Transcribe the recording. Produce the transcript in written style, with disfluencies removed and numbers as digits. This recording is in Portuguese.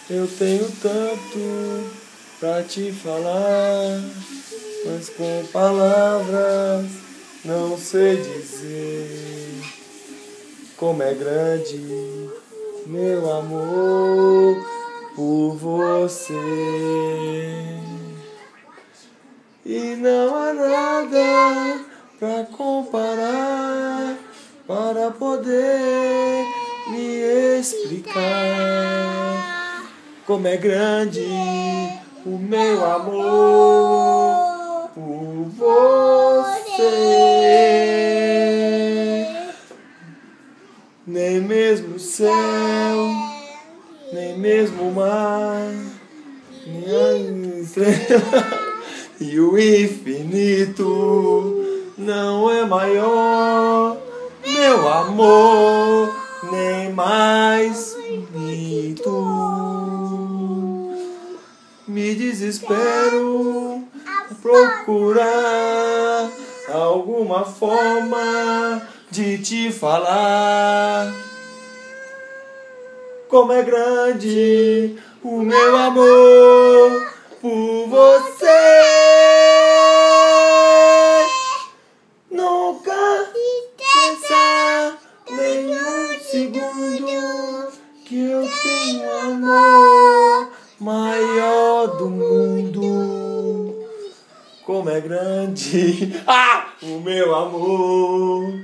Eu tenho tanto pra te falar, mas com palavras não sei dizer como é grande meu amor por você. E não há nada pra comparar, para poder me explicar como é grande o meu amor por você. Nem mesmo o céu, nem mesmo o mar, nem a estrela e o infinito não é maior, meu amor, nem mais bonito. Me desespero a procurar alguma forma de te falar como é grande o meu amor por você. Nunca esqueça nenhum segundo que eu tenho amor maior do mundo. Como é grande o meu amor